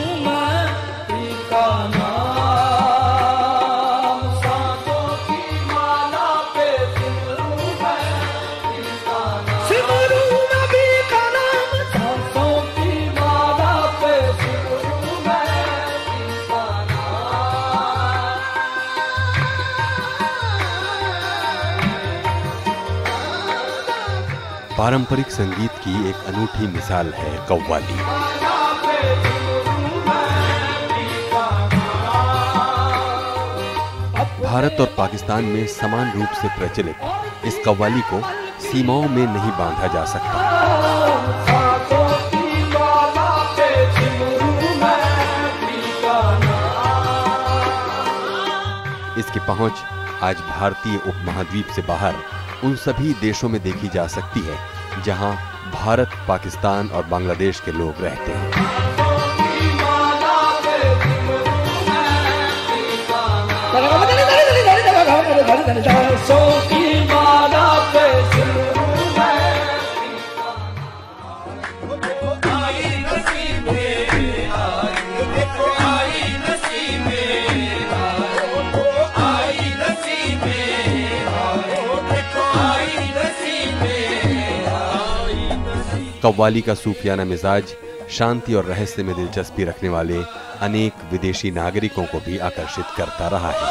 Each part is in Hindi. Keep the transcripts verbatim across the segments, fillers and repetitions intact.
मैं पीका नाम, सांसों की माला पे सिमरूं मैं पीका नाम, सिमरूं मैं पीका नाम, सांसों की माला पे सिमरूं मैं पीका नाम। पारंपरिक संगीत की एक अनूठी मिसाल है कव्वाली। भारत और पाकिस्तान में समान रूप से प्रचलित इस कव्वाली को सीमाओं में नहीं बांधा जा सकता। इसकी पहुंच आज भारतीय उपमहाद्वीप से बाहर उन सभी देशों में देखी जा सकती है जहां भारत, पाकिस्तान और बांग्लादेश के लोग रहते हैं। कव्वाली का सूफियाना मिजाज शांति और रहस्य में दिलचस्पी रखने वाले अनेक विदेशी नागरिकों को भी आकर्षित करता रहा है।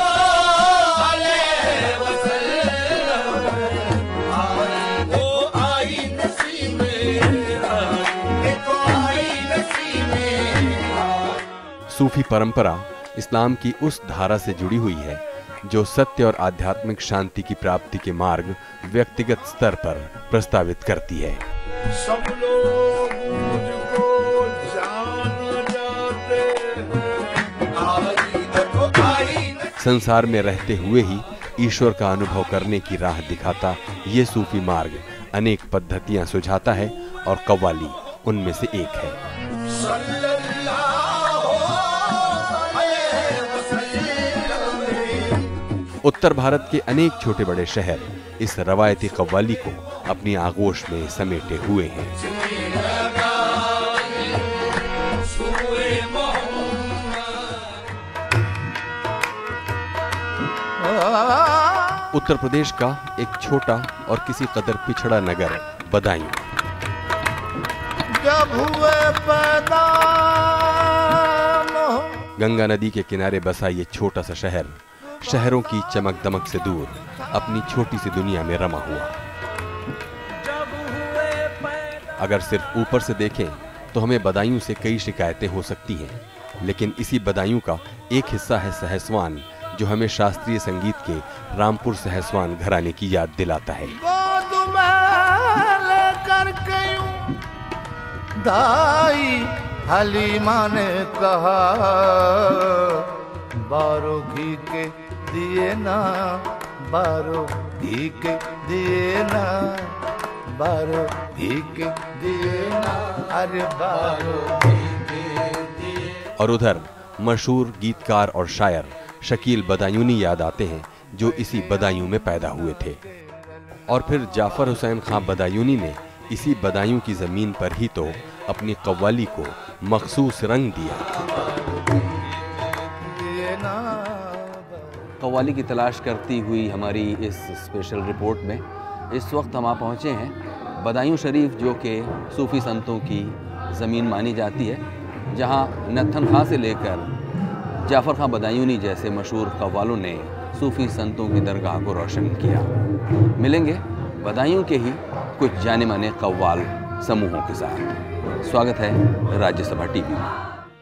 सूफी परंपरा इस्लाम की उस धारा से जुड़ी हुई है जो सत्य और आध्यात्मिक शांति की प्राप्ति के मार्ग व्यक्तिगत स्तर पर प्रस्तावित करती है। सब लोग मुझको जान जाते हैं। संसार में रहते हुए ही ईश्वर का अनुभव करने की राह दिखाता ये सूफी मार्ग अनेक पद्धतियां सुझाता है और कव्वाली उनमें से एक है। उत्तर भारत के अनेक छोटे बड़े शहर इस रवायती कव्वाली को अपनी आगोश में समेटे हुए हैं। उत्तर प्रदेश का एक छोटा और किसी कदर पिछड़ा नगर बदायूं। जब हुए पैदा गंगा नदी के किनारे बसा ये छोटा सा शहर शहरों की चमक दमक से दूर अपनी छोटी सी दुनिया में रमा हुआ। अगर सिर्फ ऊपर से देखें तो हमें बदायूं से कई शिकायतें हो सकती हैं, लेकिन इसी बदायूं का एक हिस्सा है सहसवान, जो हमें शास्त्रीय संगीत के रामपुर सहसवान घराने की याद दिलाता है। दाई हलीमा ने कहा बारो घी के दिए ना, बारो घी के दिए ना, बारो घी के दिए ना, अरे बारो घी के दिए। और उधर मशहूर गीतकार और शायर शकील बदायूनी याद आते हैं, जो इसी बदायूं में पैदा हुए थे। और फिर जाफर हुसैन खां बदायूनी ने इसी बदायूं की जमीन पर ही तो अपनी कव्वाली को मखसूस रंग दिया। कव्वाली की तलाश करती हुई हमारी इस स्पेशल रिपोर्ट में इस वक्त हम आ पहुँचे हैं बदायूं शरीफ, जो कि सूफ़ी संतों की ज़मीन मानी जाती है, जहाँ नत्थन खां से लेकर जाफ़र खां बदायूनी जैसे मशहूर कव्वालों ने सूफ़ी संतों की दरगाह को रोशन किया। मिलेंगे बदायूं के ही कुछ जाने माने कव्वाल समूहों के साथ। स्वागत है राज्यसभा टीवी में।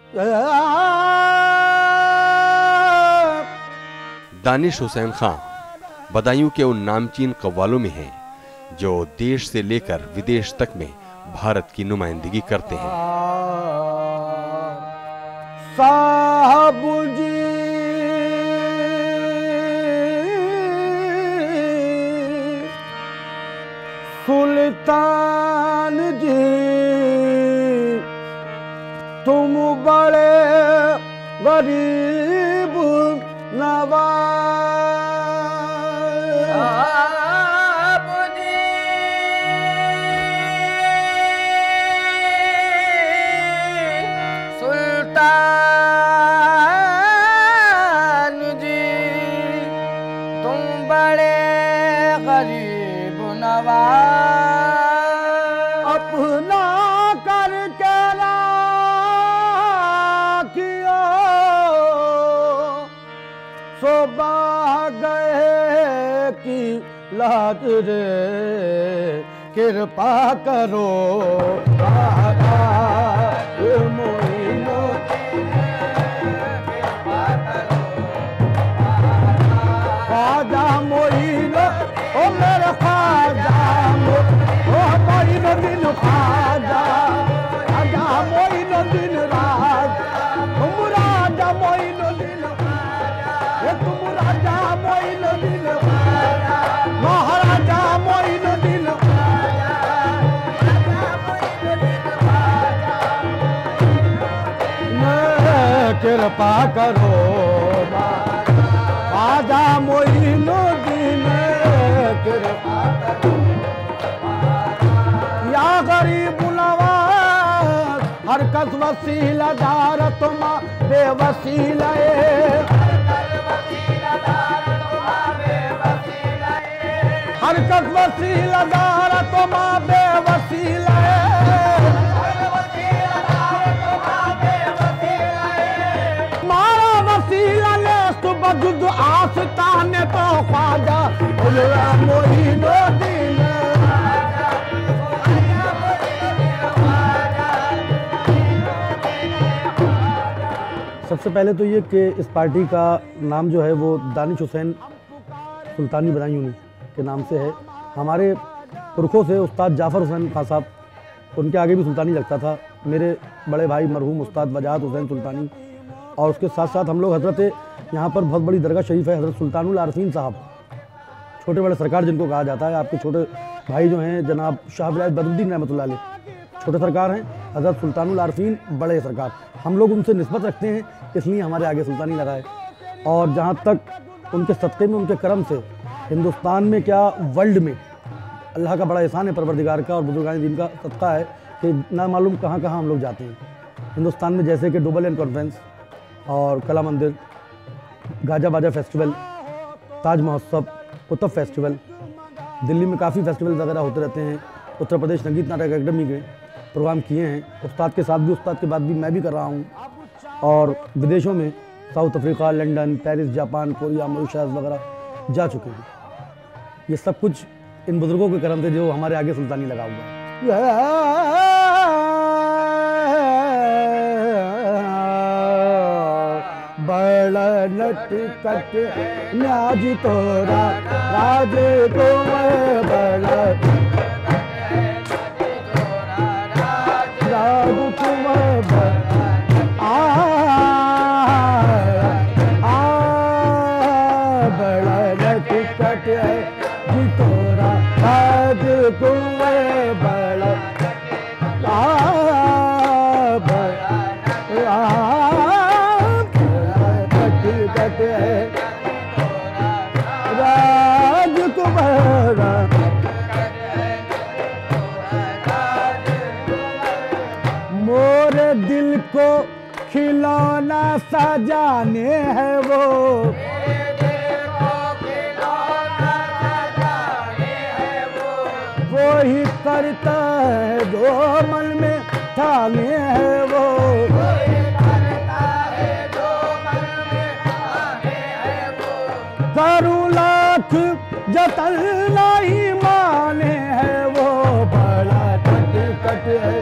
दानिश हुसैन खां बदायूं के उन नामचीन कव्वालों में हैं जो देश से लेकर विदेश तक में भारत की नुमाइंदगी करते हैं। साहब जी सुल्तान जी तुम बड़े गरीब नवाज, साहब जी सुल्तान बह गए की लाज रे कृपा करो महाराज मोइनो ख्वाजा मोइनो ओ मेरे ख्वाजा ओ मोइनो दिन ख्वाजा ख्वाजा मोइनो दिन राज तुम राजा मोइनो दिन ये तुम राजा मोइनो दिन महाराजा मोइनो दिन कृपा करो ख्वाजा मोइनो दिन कृपा करो या गरीब नवाज हर कस वसीला दार तुम बेवसीला हर कस वसीला दार तुम बेवसीला मारा वसीला ले सुबह आस्ताने तो ख्वाजा मोइनो दिन सबसे पहले तो ये कि इस पार्टी का नाम जो है वो दानिश हुसैन सुल्तानी बदायूनी के नाम से है। हमारे पुरखों से उस्ताद जाफ़र हुसैन खां साहब, उनके आगे भी सुल्तानी लगता था। मेरे बड़े भाई मरहूम उस्ताद वजाहत हुसैन सुल्तानी, और उसके साथ साथ हम लोग हजरत यहाँ पर बहुत बड़ी दरगाह शरीफ है हजरत सुल्तानुल आरफीन साहब, छोटे बड़े सरकार जिनको कहा जाता है। आपके छोटे भाई जो हैं जनाब शाह विलायत बदरुद्दीन रहमतुल्लाह अलैह, छोटे सरकार हैं, हजरत सुल्तानुल आरफीन बड़े सरकार। हम लोग उनसे निस्बत रखते हैं, इसलिए हमारे आगे सुल्तानी लगा है। और जहाँ तक उनके सदक़े में, उनके करम से हिंदुस्तान में क्या वर्ल्ड में अल्लाह का बड़ा एहसान है, परवरदिगार का और बुजुर्गान दीन का सदका है कि ना मालूम कहाँ कहाँ हम लोग जाते हैं हिंदुस्तान में, जैसे कि डोबल एंड कॉन्फ्रेंस और कला मंदिर, गाजा बाजा फेस्टिवल, ताज महोत्सव, कुतुब फेस्टिवल, दिल्ली में काफ़ी फेस्टिवल वगैरह होते रहते हैं। उत्तर प्रदेश संगीत नाटक अकेडमी के प्रोग्राम किए हैं, उस्ताद के साथ भी, उस्ताद के बाद भी मैं भी कर रहा हूँ। और विदेशों में South Africa, London, Paris, Japan, Korea, Mauritius वगैरह जा चुके हैं। ये सब कुछ इन बुजुर्गों के करम से जो हमारे आगे सुल्तानी लगा हुआ है। बड़ा नटखट न्याज तोरा राज को बड़ा राज तुम आ आ बड़ा नटखट जी तोरा राज को बड़ा आ राजकुमारा मोरे दिल को खिलौना सजाने है वो, वो ही करता है जो मन में ठाने है वो, करूं लाख जतन नहीं माने है वो, बड़ा नटखट है।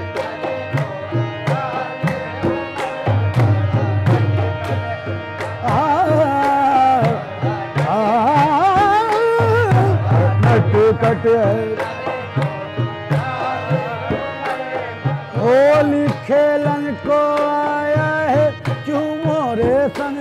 नटखट है। होली खेलन को आया है क्यों मोरे संग,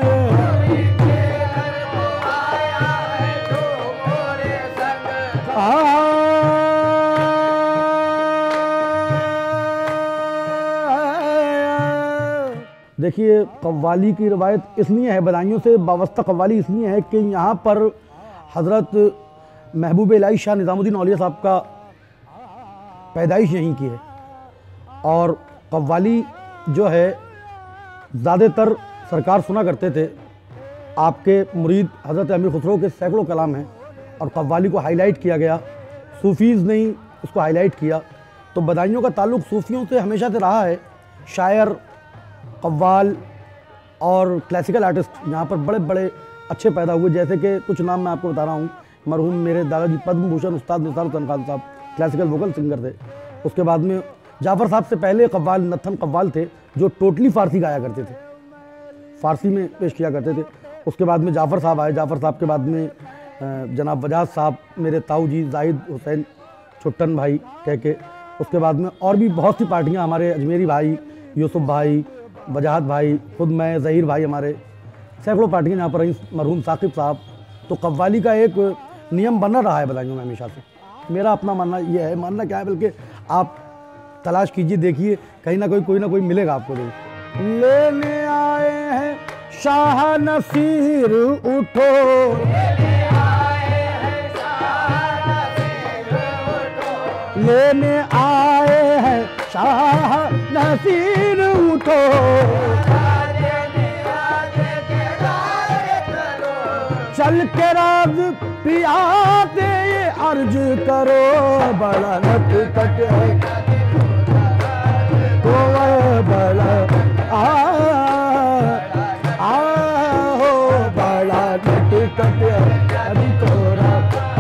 देखिए कव्वाली की रवायत इसलिए है, बदायूं से वाबस्ता कव्वाली इसलिए है कि यहाँ पर हज़रत महबूब इलाही शाह निज़ामुद्दीन औलिया साहब का पैदाइश यहीं की है। और कव्वाली जो है ज़्यादातर सरकार सुना करते थे। आपके मुरीद हज़रत अमीर खुसरो के सैकड़ों कलाम हैं और कव्वाली को हाईलाइट किया गया, सूफ़ीज़ ने ही उसको हाईलाइट किया। तो बदायूं का ताल्लुक़ सूफ़ियों से हमेशा से रहा है। शायर, कव्वाल और क्लासिकल आर्टिस्ट यहाँ पर बड़े बड़े अच्छे पैदा हुए। जैसे कि कुछ नाम मैं आपको बता रहा हूँ, मरहूम मेरे दादाजी पद्म भूषण उस्ताद निसार हुसैन खान साहब क्लासिकल वोकल सिंगर थे। उसके बाद में जाफ़र साहब से पहले कव्वाल नथन कव्वाल थे जो टोटली फ़ारसी गाया करते थे, फ़ारसी में पेश किया करते थे। उसके बाद में जाफ़र साहब आए। जाफ़र साहब के बाद में जनाब वजाद साहब, मेरे ताऊ जी जाहिद हुसैन छुट्टन भाई कह के। उसके बाद में और भी बहुत सी पार्टियां, हमारे अजमेरी भाई, यूसुफ भाई, वजाहत भाई, खुद मैं, ज़हीर भाई, हमारे सैकड़ों पार्टियां यहाँ पर रहीं, मरहूम साकिब साहब। तो कव्वाली का एक नियम बना रहा है बदायूं में हमेशा से। मेरा अपना मानना ये है, मानना क्या है बल्कि आप तलाश कीजिए, देखिए, कहीं ना कोई कोई ना कोई मिलेगा आपको। लेने आए हैं शाह नसीर उठो, लेने आए हैं शाह नसीर उठो, चल के राज पियाते ये अर्ज करो, बड़ा नट कट तो बड़ा आ आ हो, बड़ा नट कट अभी तोरा।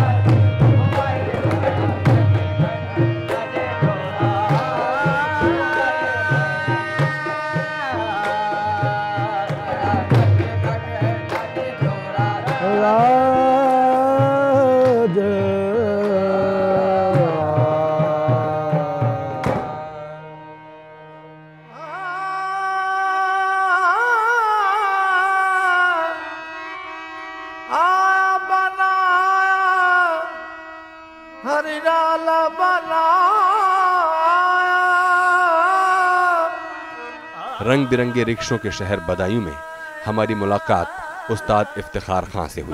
रंग बिरंगे रिक्शों के शहर बदायूं में हमारी मुलाकात उस्ताद इफ्तिखार खां से हुई।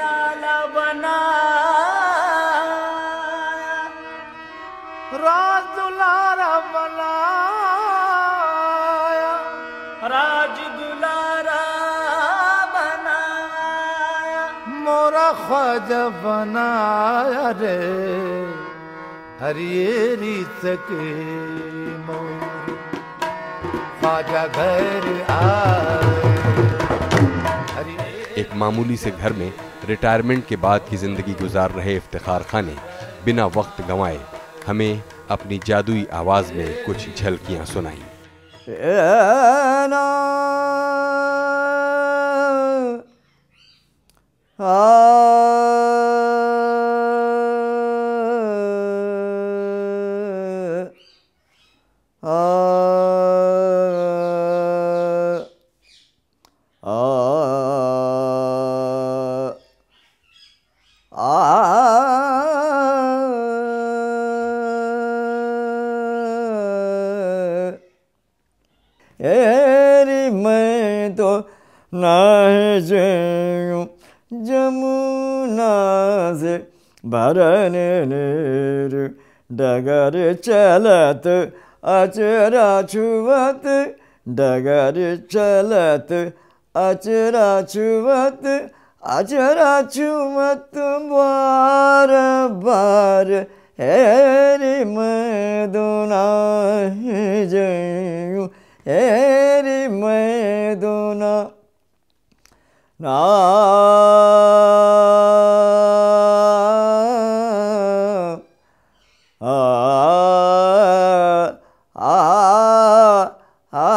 राज दुलारा बनाया, राज दुलारा बनाया, मोरा ख्वाजा बनाया रे, हरियरी सके मोर ख्वाजा घर आए। एक मामूली से घर में रिटायरमेंट के बाद की जिंदगी गुजार रहे इफ्तिखार खां ने बिना वक्त गंवाए हमें अपनी जादुई आवाज में कुछ झलकियां सुनाई। एरी मैं तो नह जाऊं जमुना से भरने नीर, डगर चलत अचरा छुवत, डगर चलत अचरा छुवत, अचरा छुवत बार बार। एरी मैं तो नह जाऊं, एरी मैं दोना ना आ आ आ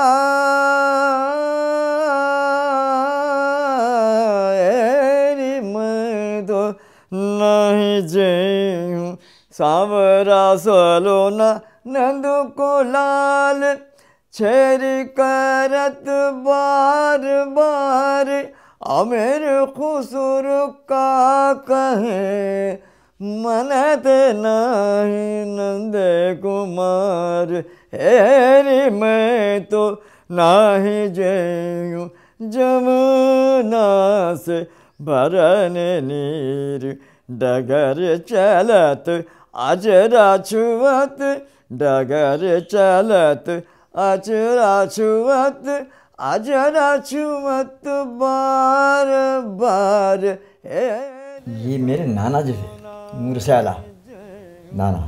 एरी मैं तो नहीं जाऊं, सांवरा सलोना नंद को लाल, छेरी करत बार बार, अमीर खुसर का कहे मनत नहीं नंद कुमार। हेरी मैं तो नहीं जाऊं जमुना से भरने नीर, डगर चलत अजरा छुवत, डगर चलत अचरा छुवत, अजरा छुवत बार बार। ये मेरे नाना जो है मुर्शला नाना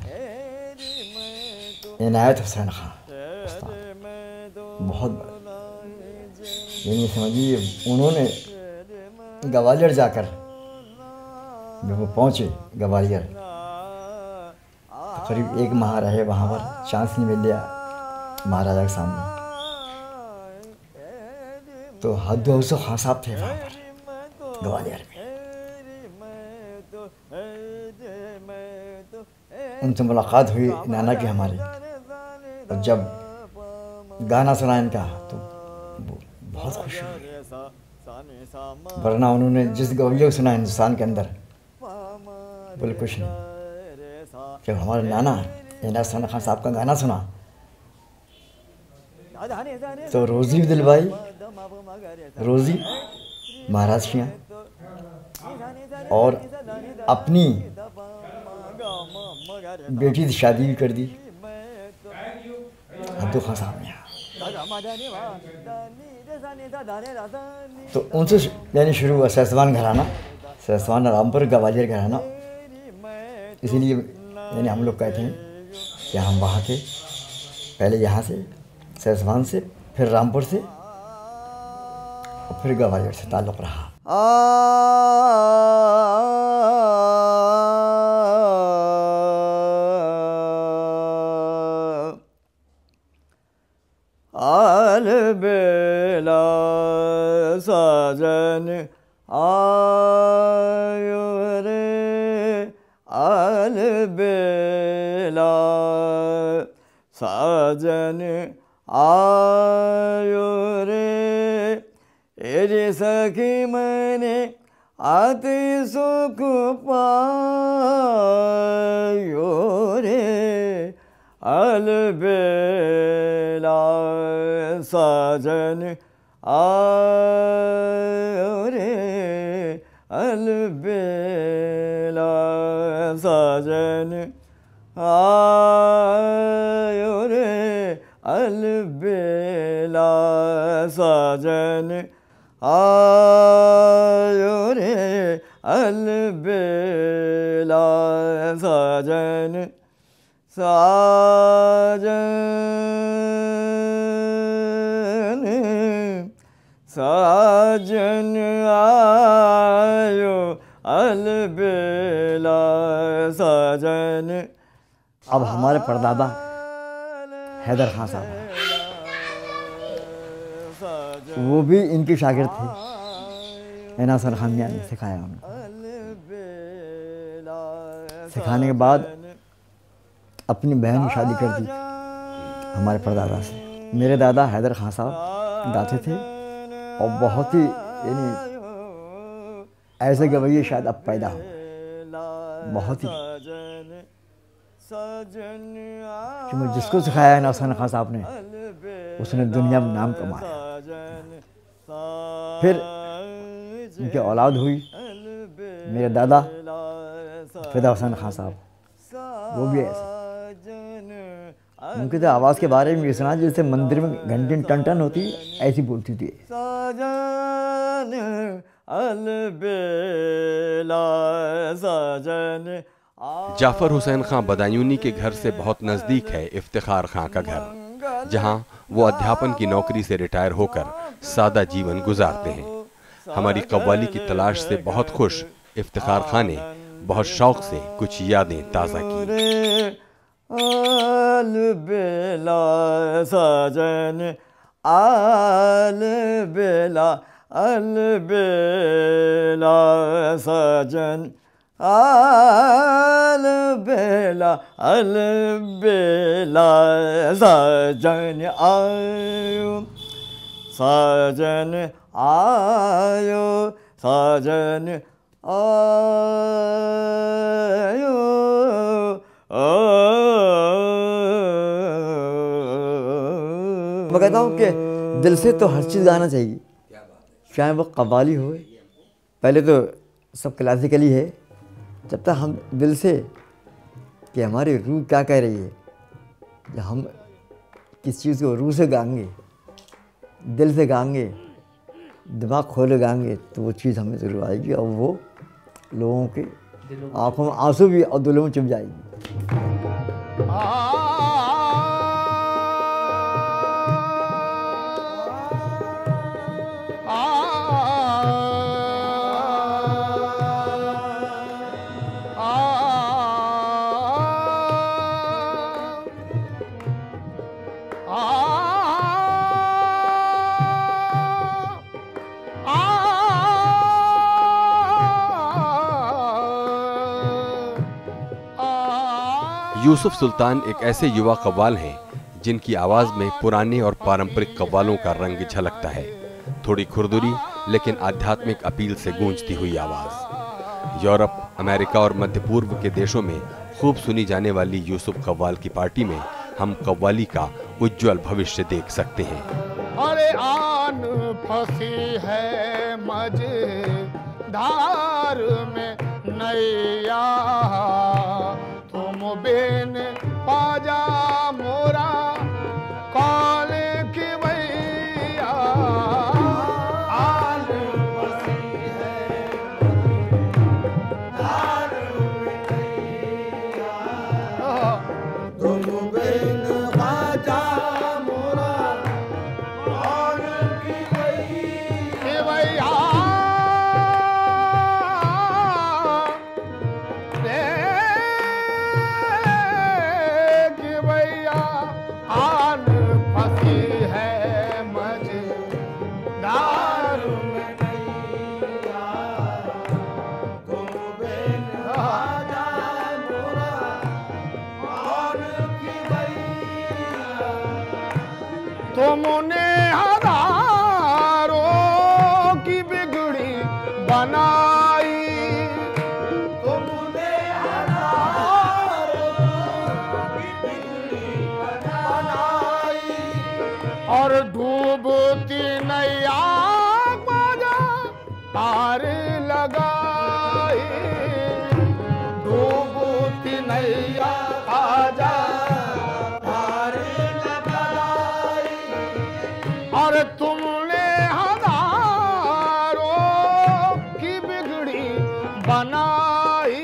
इनायत हुसैन खां उस्ताद, बहुत बड़ा, यानी समझिए उन्होंने ग्वालियर जाकर जब वो पहुँचे ग्वालियर तो करीब एक माह रहे वहाँ पर, चांस नहीं मिल लिया महाराजा के सामने। तो हद्दो हुसैन खान साहब थे वहाँ पर ग्वालियर में, उनसे मुलाकात हुई नाना की हमारी। और जब गाना सुना इनका तो बहुत खुश हुई, वरना उन्होंने जिस गवैया को सुना हिंदुस्तान के अंदर बोले कुछ नहीं। जब हमारे नाना इनायत खान साहब का गाना सुना तो रोज़ी भी दिलवाई, रोज़ी महाराज की और अपनी बेटी की शादी भी कर दी हद्दो खान साहब ने। तो उनसे यानी शुरू हुआ सैसवान घराना, सैसवान रामपुर ग्वालियर घराना। इसीलिए यानी हम लोग कहते हैं कि हम वहाँ के, पहले यहाँ से सैसवान से, फिर रामपुर से और फिर ग्वालियर से ताल्लुक़ रहा। आल बेला साजन आयो रे, आल बेला साजन आयो रे, एरी सखी मैंने आते सुख पायो रे, अलबेला साजन आयो रे, अलबेला साजन आयो रे, अलबेला साजन आयो रे, अलबेला साजन साजन साजन आयो अलबेला साजन। अब हमारे परदादा हैदर खान साहब, वो भी इनके शागिर्द थे। इनायत खान मियां ने सिखाया उनको। सिखाने के बाद अपनी बहन की शादी कर दी हमारे परदादा से। मेरे दादा हैदर खान साहब गाते थे और बहुत ही यानी ऐसे गवैये शायद अब पैदा हो, बहुत ही। क्योंकि जिसको सिखाया है इनायत खान साहब ने, उसने दुनिया में नाम कमाया। फिर उनकी औलाद हुई मेरे दादा फिदा हुसैन खान साहब, वो भी ऐसे। उनकी तो आवाज़ के बारे में ये सुना जैसे मंदिर में घंटी टन टन होती है, ऐसी बोलती थी। जाफ़र हुसैन खां बदायूनी के घर से बहुत नज़दीक है इफ्तिखार खां का घर, जहां वो अध्यापन की नौकरी से रिटायर होकर सादा जीवन गुजारते हैं। हमारी कव्वाली की तलाश से बहुत खुश इफ्तिखार खां ने बहुत शौक से कुछ यादें ताज़ा की। आल बेला साजन आल बेला, आल बेला साजन आल बेला, आल बेला साजन आयो साजन आयो साजन आयो। मैं कहता हूँ कि दिल से तो हर चीज़ गाना चाहिए, चाहे वो कव्वाली हो। पहले तो सब क्लासिकली है, जब तक हम दिल से कि हमारी रूह क्या कह रही है, जब हम किस चीज़ को रूह से गाएंगे, दिल से गाएंगे, दिमाग खोले गाएंगे, तो वो चीज़ हमें ज़रूर आएगी और वो लोगों के आँखों में आंसू भी और दिलों में चुभ जाएगी। यूसुफ सुल्तान एक ऐसे युवा कव्वाल हैं जिनकी आवाज में पुराने और पारंपरिक कव्वालों का रंग झलकता है। थोड़ी खुरदुरी लेकिन आध्यात्मिक अपील से गूंजती हुई आवाज। यूरोप, अमेरिका और मध्य पूर्व के देशों में खूब सुनी जाने वाली यूसुफ कव्वाल की पार्टी में हम कव्वाली का उज्जवल भविष्य देख सकते हैं। अरे आन फंसी है मझधार में नैया, तुम बिन पाजा मोरा कौन की भैया। आन फंसी है मझधार में नैया, तुम बिन पाजा मोरा कौन की भैया। तुमने हजारों की बिगड़ी बनाई, तुमने हजारों की बिगड़ी बनाई, और डूबती नैया बाजा पार लगाई, डूबती नैया आजा और तुमने हजारों की बिगड़ी बनाई,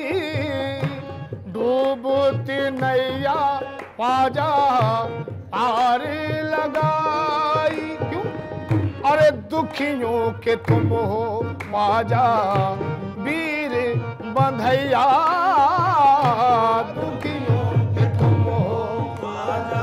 डूबती नैया पाजा पार लगाई। क्यों? अरे दुखियों के तुम हो पाजा वीर बंधैया, दुखियों के तुम हो पाजा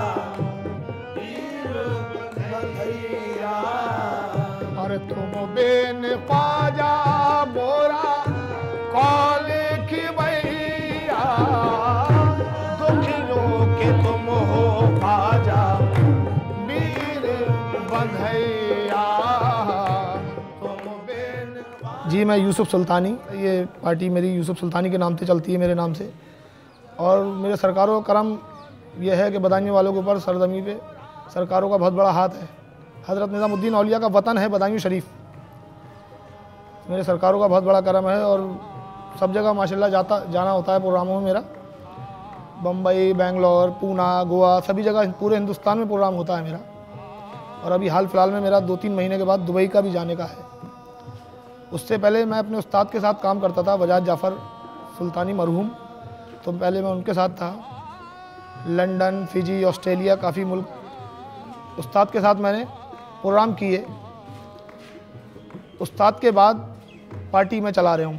और तुम बेन पाजा मोरा कौल की भैया, दुखियों के तुम हो पाजा वीर बंधैया, तुम बेन। जी मैं यूसुफ सुल्तानी, ये पार्टी मेरी यूसुफ सुल्तानी के नाम से चलती है, मेरे नाम से। और मेरे सरकारों का करम यह है कि बदायूं वालों के ऊपर सरजमी पे सरकारों का बहुत बड़ा हाथ है। हज़रत निज़ामुद्दीन औलिया का वतन है बदायूं शरीफ। मेरे सरकारों का बहुत बड़ा करम है और सब जगह माशाल्लाह जाता जाना होता है प्रोग्रामों में मेरा। बम्बई, बेंगलोर, पूना, गोवा, सभी जगह पूरे हिंदुस्तान में प्रोग्राम होता है मेरा। और अभी हाल फिलहाल में मेरा दो तीन महीने के बाद दुबई का भी जाने का है। उससे पहले मैं अपने उस्ताद के साथ काम करता था, बजाज जाफ़र सुल्तानी मरहूम, तो पहले मैं उनके साथ था। लंदन, फिजी, ऑस्ट्रेलिया, काफ़ी मुल्क उस्ताद के साथ मैंने प्रोग्राम किए। उस्ताद के बाद पार्टी में चला रहा हूँ।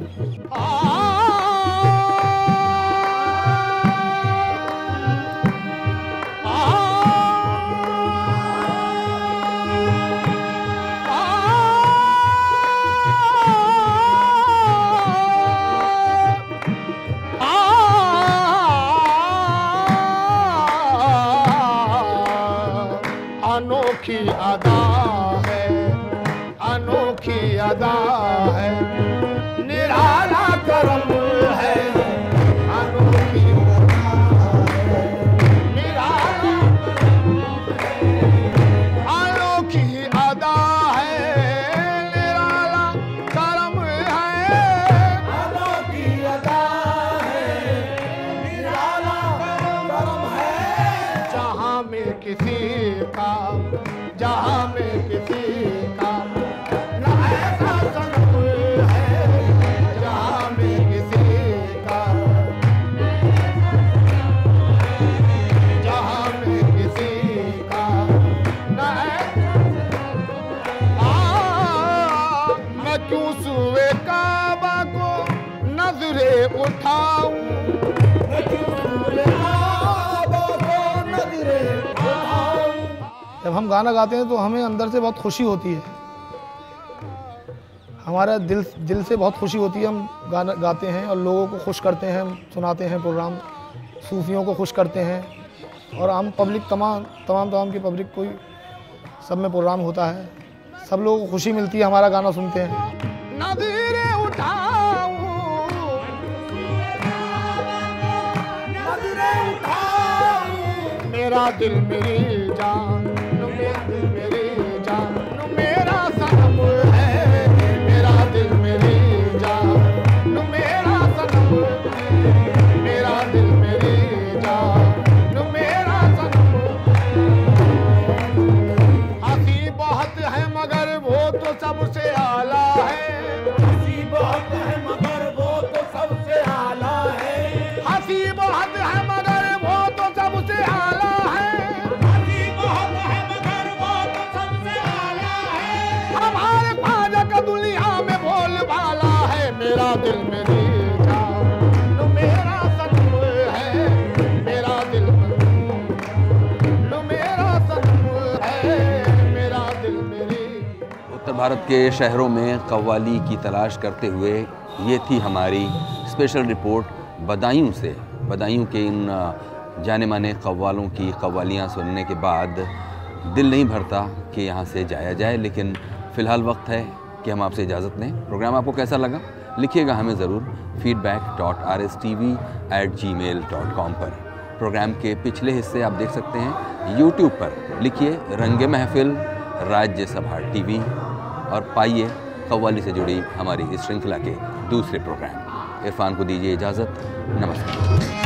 अनोखी अदा है, अनोखी अदा है, निराला करम है, अनोखी अदा है, निराला अनोखी अदा है, निराला करम है, अनोखी अदा है, निराला करम है। जहाँ में किसी का, जहाँ में किसी का न ऐसा सनम है, जहाँ में किसी का, जहाँ में किसी का न ऐसा। मैं क्यों सुए काबा को नजरे उठाऊं, मैं क्यों सुए काबा को नजरे उठाऊं। जब हम गाना गाते हैं तो हमें अंदर से बहुत खुशी होती है, हमारा दिल दिल से बहुत खुशी होती है। हम गाना गाते हैं और लोगों को खुश करते हैं, सुनाते हैं प्रोग्राम, सूफियों को खुश करते हैं और आम पब्लिक तमाम तमाम तमाम की पब्लिक कोई सब में प्रोग्राम होता है, सब लोगों को खुशी मिलती है, हमारा गाना सुनते हैं। नज़ीरे उठाऊं, नज़ीरे उठाऊं, मेरा दिल मेरी जान, मेरा दिल मेरी जान, मेरा सनम है, मेरा दिल मेरी जान, मेरा सनम, मेरा दिल मेरी जान, मेरा सनम। हंसी बहुत है मगर वो तो सबसे आला है, हंसी बहुत है मगर वो तो सबसे आला है, हंसी बहुत है मगर वो तो सबसे आला है, हंसी बहुत है मगर वो तो सबसे आला है, हमारे ख्वाजा का दुनिया में बोल वाला है, मेरा दिल मेरी जान, मेरा सनम है, मेरा दिल, मेरा सनम है, मेरा दिल मेरी। उत्तर भारत के शहरों में कव्वाली की तलाश करते हुए ये थी हमारी स्पेशल रिपोर्ट बदायूं से। बदायूं के इन जाने माने कव्वालों की कव्वालियाँ सुनने के बाद दिल नहीं भरता कि यहाँ से जाया जाए, लेकिन फ़िलहाल वक्त है कि हम आपसे इजाज़त लें। प्रोग्राम आपको कैसा लगा लिखिएगा हमें ज़रूर feedback dot R S T V at gmail dot com पर। प्रोग्राम के पिछले हिस्से आप देख सकते हैं यूट्यूब पर, लिखिए रंगे महफिल राज्यसभा टीवी और पाइए कव्वाली से जुड़ी हमारी इस श्रृंखला के दूसरे प्रोग्राम। इरफान को दीजिए इजाज़त, नमस्कार।